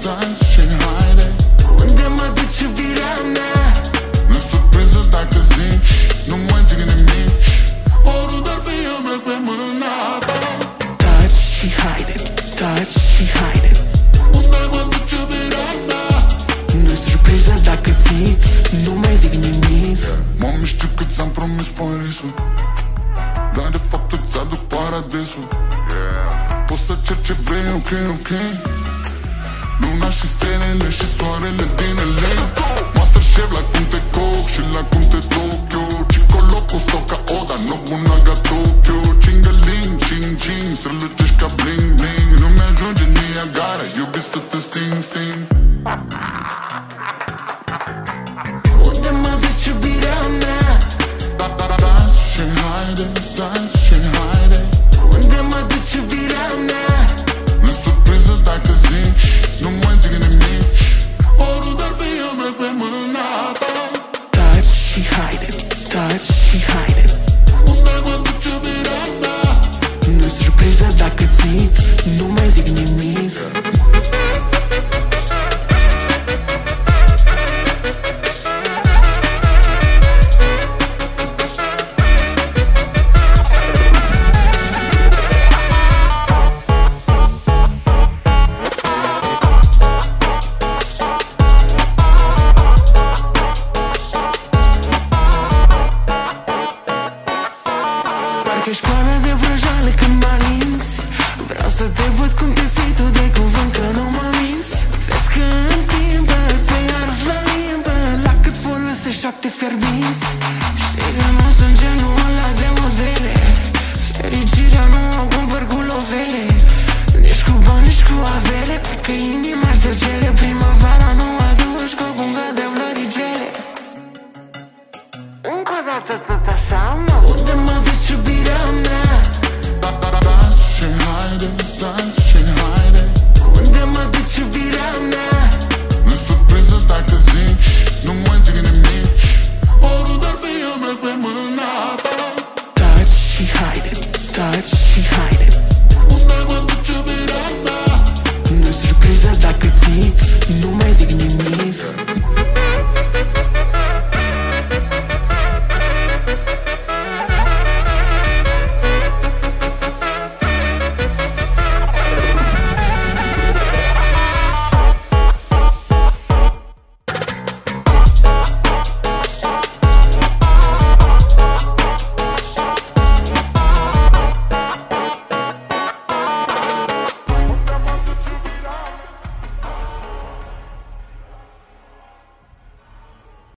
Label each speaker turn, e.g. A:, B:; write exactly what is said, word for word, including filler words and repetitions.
A: taci și haide.
B: Unde mă duci iubirea mea?
A: Nu-i surpriză dacă zic și nu mai zic nimic. Oriunde ar fi eu merg pe mâna ta.
B: Taci și haide, taci și haide.
A: Unde mă duci iubirea mea?
B: Nu-i surpriză dacă zic, nu mai zic nimic.
A: Mami, știu că ți-am promis Parisul, dar de fapt îți aduc paradisul. Poți să cer ce vrei, ok, ok. Luna și stelele și soarele din L A. Masterchef la Cunte Coc și la Cunte Tokyo. Chico Loco sau ca Oda, Nobunaga Tokyo. Cingaling, cing, cing, strălucești ca bling, bling. Nu mi-ajunge Niagara, iubi să